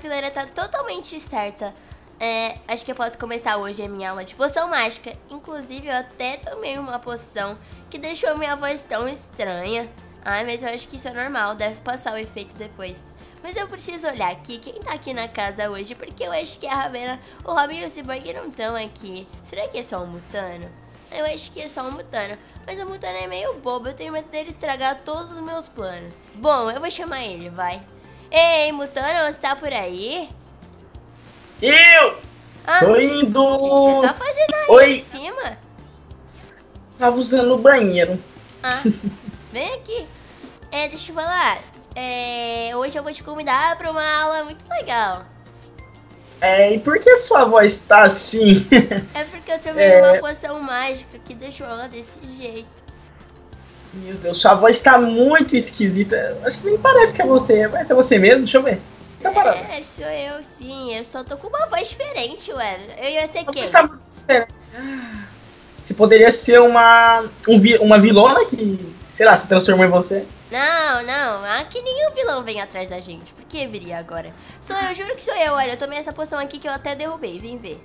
fileira tá totalmente certa. Acho que eu posso começar hoje a minha aula de poção mágica. Inclusive, eu até tomei uma poção que deixou minha voz tão estranha. Ai, mas eu acho que isso é normal, deve passar o efeito depois. Mas eu preciso olhar aqui, quem tá aqui na casa hoje, porque eu acho que a Ravena, o Robin e o Cyborg não estão aqui. Será que é só um Mutano? Eu acho que é só um Mutano, mas o Mutano é meio bobo, eu tenho medo dele estragar todos os meus planos. Bom, eu vou chamar ele, vai. Ei, Mutano, você tá por aí? Eu! Tô indo! O que você tá fazendo aí Oi. em cima? Tava usando o banheiro. Vem aqui. Deixa eu falar. Hoje eu vou te convidar pra uma aula muito legal. E por que sua voz tá assim? É porque eu tomei uma poção mágica que deixou ela desse jeito. Meu Deus, sua voz tá muito esquisita. Acho que nem parece que é você. Vai ser você mesmo? Deixa eu ver. Tá parado. Sou eu sim. Eu só tô com uma voz diferente, ué. Eu ia ser quem? Tá muito diferente. Você poderia ser uma vilona que, sei lá, se transformou em você. Não. Aqui nenhum vilão vem atrás da gente. Por que viria agora? Sou eu, juro que sou eu. Olha, eu tomei essa poção aqui que eu até derrubei. Vem ver.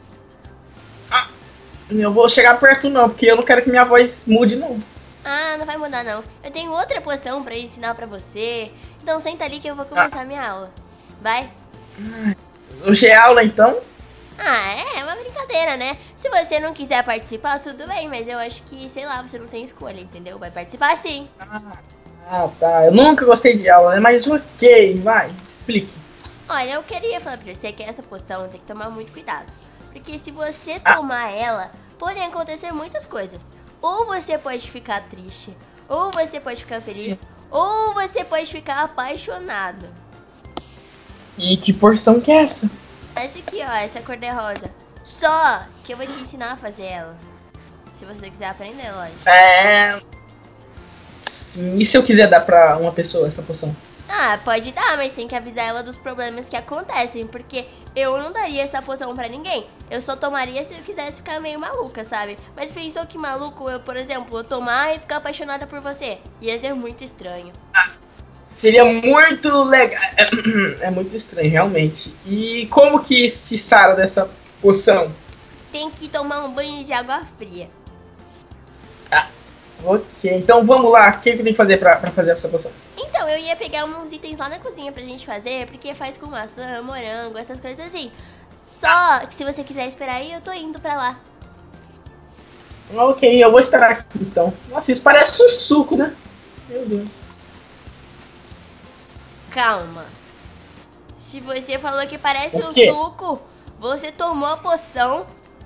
Eu vou chegar perto não, porque eu não quero que minha voz mude não. Não vai mudar não. Eu tenho outra poção pra ensinar pra você. Então senta ali que eu vou começar minha aula. Vai. Hoje é aula então? É uma brincadeira, né? Se você não quiser participar, tudo bem. Mas eu acho que, sei lá, você não tem escolha, entendeu? Vai participar sim. Tá. Eu nunca gostei de aula, né? Mas ok, vai, explique. Olha, eu queria falar pra você que essa poção tem que tomar muito cuidado. Porque se você tomar ela, podem acontecer muitas coisas. Ou você pode ficar triste, ou você pode ficar feliz, ou você pode ficar apaixonado. E que porção que é essa? Essa aqui, ó, essa cor de rosa. Só que eu vou te ensinar a fazer ela. Se você quiser aprender, lógico. Sim, e se eu quiser dar pra uma pessoa essa poção? Pode dar, mas tem que avisar ela dos problemas que acontecem. Porque eu não daria essa poção pra ninguém. Eu só tomaria se eu quisesse ficar meio maluca, sabe? Mas pensou que maluco eu, por exemplo, eu tomar e ficar apaixonada por você? Ia ser muito estranho. Seria muito legal. É muito estranho, realmente. E como que se sara dessa poção? Tem que tomar um banho de água fria. Ok, então vamos lá. O que tem que fazer pra fazer essa poção? Então, eu ia pegar uns itens lá na cozinha pra gente fazer, porque faz com maçã, morango, essas coisas assim. Só que se você quiser esperar aí, eu tô indo pra lá. Ok, eu vou esperar aqui então. Nossa, isso parece um suco, né? Meu Deus. Calma. Se você falou que parece um quê? suco, você tomou a poção.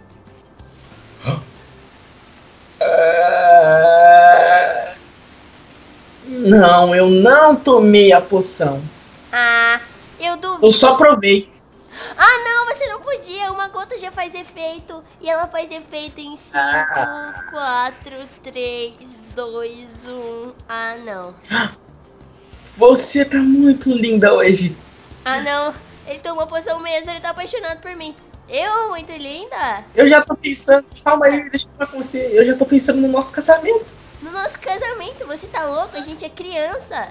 Não, eu não tomei a poção. Eu duvido. Eu só provei. Não, você não podia. Uma gota já faz efeito. E ela faz efeito em 5, 4, 3, 2, 1. Não. Você tá muito linda hoje. Não. Ele tomou a poção mesmo. Ele tá apaixonado por mim. Eu, muito linda? Eu já tô pensando. Calma aí, deixa eu falar com você. Eu já tô pensando no nosso casamento. No nosso casamento? Você tá louco? A gente é criança.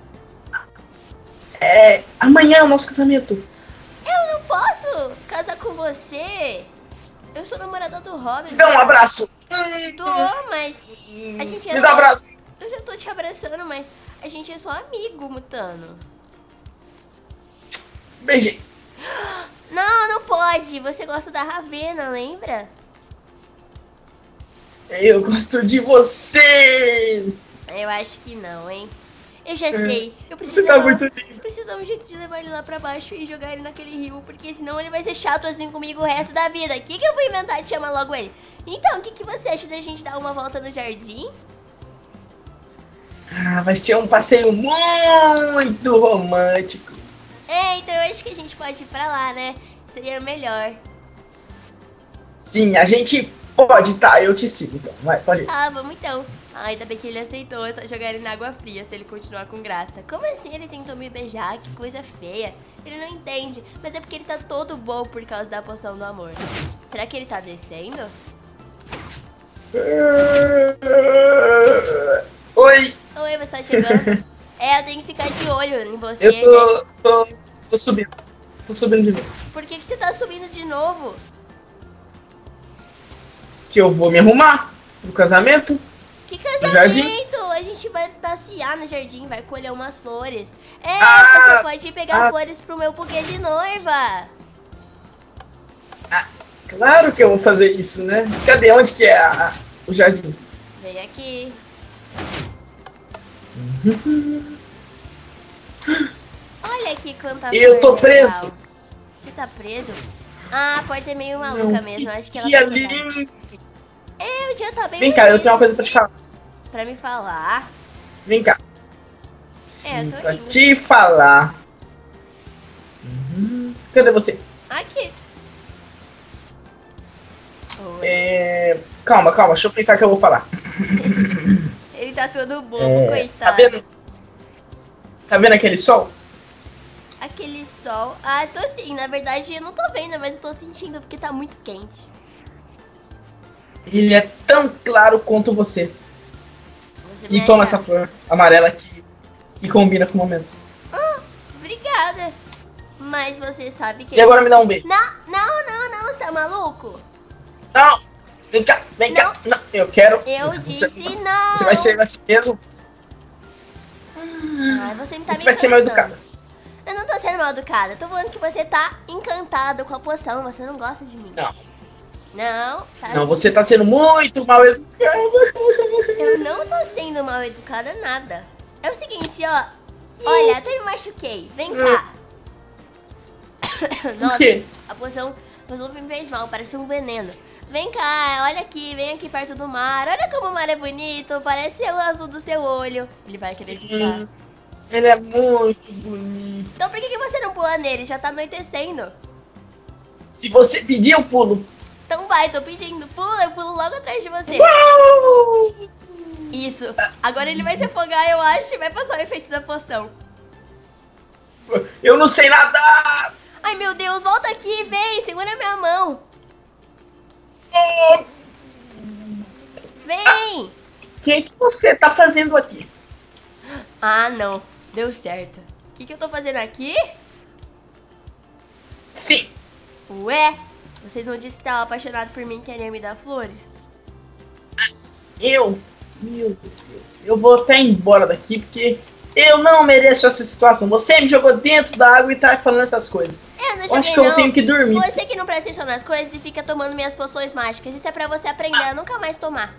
Amanhã é o nosso casamento. Eu não posso casar com você. Eu sou namorada do Robin. Me dá um abraço. Mas a gente é Me dá um abraço. Eu já tô te abraçando, mas a gente é só amigo, Mutano. Beijinho. Não pode. Você gosta da Ravena, lembra? Eu gosto de você. Eu acho que não, hein? Eu já sei. Eu Você tá muito lindo. Eu preciso dar um jeito de levar ele lá pra baixo e jogar ele naquele rio, porque senão ele vai ser chato assim comigo o resto da vida. O que eu vou inventar de chamar logo ele? Então, o que você acha da gente dar uma volta no jardim? Vai ser um passeio muito romântico. Então eu acho que a gente pode ir pra lá, né? Seria melhor. Sim, a gente pode, tá? Eu te sigo, então. Vai, pode ir. Vamos então. Ainda bem que ele aceitou, é só jogar ele na água fria se ele continuar com graça. Como assim ele tentou me beijar? Que coisa feia. Ele não entende, mas é porque ele tá todo bom por causa da poção do amor. Será que ele tá descendo? Oi. Oi, você tá chegando? Eu tenho que ficar de olho em você, Eu tô subindo. Tô subindo de novo. Por que você tá subindo de novo? Que eu vou me arrumar pro casamento. Que No jardim. casamento? A gente vai passear no jardim, vai colher umas flores. É, Ah, você pode ir pegar flores pro meu buquê de noiva. Claro que eu vou fazer isso, né? Cadê? Onde que é o jardim? Vem aqui. Olha aqui quanta Eu tô flor preso. legal. Você tá preso? Ah, a porta é meio maluca Não, mesmo. Acho que que ela tá ali. quebrada. O dia tá bem Vem cá, eu bonito. tenho uma coisa pra te falar. Pra me falar. Vem cá. Eu tô Pra indo. te falar. Cadê você? Aqui. Oi. Calma, deixa eu pensar que eu vou falar. Ele tá todo bobo, Tá coitado. vendo? Tá vendo aquele sol? Aquele sol. Ah, tô sim. Na verdade, eu não tô vendo, mas eu tô sentindo porque tá muito quente. Ele é tão claro quanto você. Você me E toma acha- essa flor amarela que combina com o momento. Obrigada. Mas você sabe que... E agora me dá um beijo. Não, você tá maluco? Não! Vem cá. Não, eu quero. Eu Você- disse não. Você vai ser assim mesmo. Ai, você me tá Você me vai ser mal cansando. educada. Eu não tô sendo mal educada. Tô falando que você tá encantado com a poção. Você não gosta de mim. Não. Não, tá Não, assim. você tá sendo muito mal educada. Eu não tô sendo mal educada nada. É o seguinte, ó. Olha, até me machuquei. Vem cá. Nossa, quê? a poção me fez mal, parece um veneno. Vem cá, olha aqui, vem aqui perto do mar. Olha como o mar é bonito, parece o azul do seu olho. Ele vai acreditar. Ele é muito bonito. Então por que você não pula nele? Já tá anoitecendo. Se você pedir, eu pulo. Então vai, tô pedindo. Pula, eu pulo logo atrás de você. Isso. Agora ele vai se afogar, eu acho, e vai passar o efeito da poção. Eu não sei nadar. Ai, meu Deus, volta aqui, vem, segura minha mão. Oh, Vem. o que você tá fazendo aqui? Ah, não. Deu certo. O que eu tô fazendo aqui? Sim. Ué, você não disse que tava apaixonado por mim e queria me dar flores? Meu Deus. Eu vou até embora daqui porque eu não mereço essa situação. Você me jogou dentro da água e tá falando essas coisas. Eu não Eu joguei, acho que eu não. tenho que dormir. Você que não presta atenção nas coisas e fica tomando minhas poções mágicas. Isso é pra você aprender a nunca mais tomar.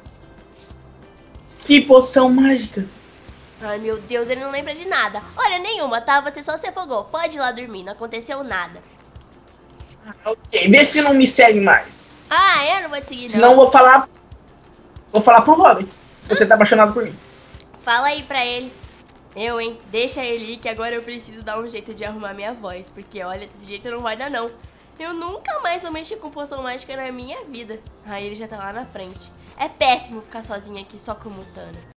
Que poção mágica. Ai, meu Deus, ele não lembra de nada. Olha, nenhuma, tá? Você só se afogou. Pode ir lá dormir, não aconteceu nada. Ok, vê se não me segue mais. Ah, eu não vou te seguir, não. Senão eu vou falar. Vou falar pro Robin. Você tá apaixonado por mim. Fala aí pra ele. Eu, hein? Deixa ele ir que agora eu preciso dar um jeito de arrumar minha voz. Porque, olha, desse jeito não vai dar, não. Eu nunca mais vou mexer com poção mágica na minha vida. Aí ele já tá lá na frente. É péssimo ficar sozinha aqui só com Mutana.